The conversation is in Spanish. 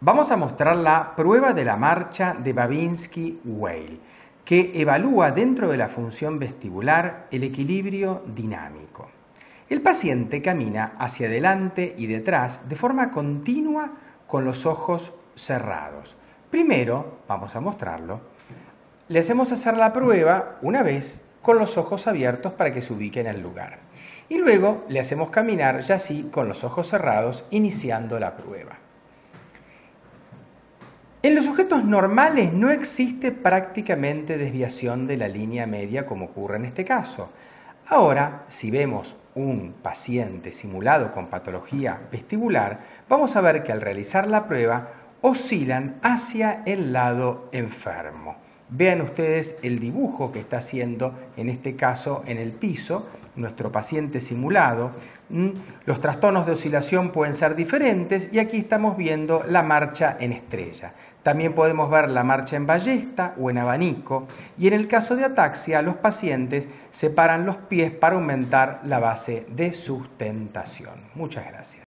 Vamos a mostrar la prueba de la marcha de Babinski-Weil, que evalúa dentro de la función vestibular el equilibrio dinámico. El paciente camina hacia adelante y detrás de forma continua con los ojos cerrados. Primero, vamos a mostrarlo, le hacemos hacer la prueba una vez con los ojos abiertos para que se ubique en el lugar. Y luego le hacemos caminar ya así con los ojos cerrados, iniciando la prueba. En los sujetos normales no existe prácticamente desviación de la línea media como ocurre en este caso. Ahora, si vemos un paciente simulado con patología vestibular, vamos a ver que al realizar la prueba oscilan hacia el lado enfermo. Vean ustedes el dibujo que está haciendo, en este caso en el piso, nuestro paciente simulado. Los trastornos de oscilación pueden ser diferentes y aquí estamos viendo la marcha en estrella. También podemos ver la marcha en ballesta o en abanico, y en el caso de ataxia los pacientes separan los pies para aumentar la base de sustentación. Muchas gracias.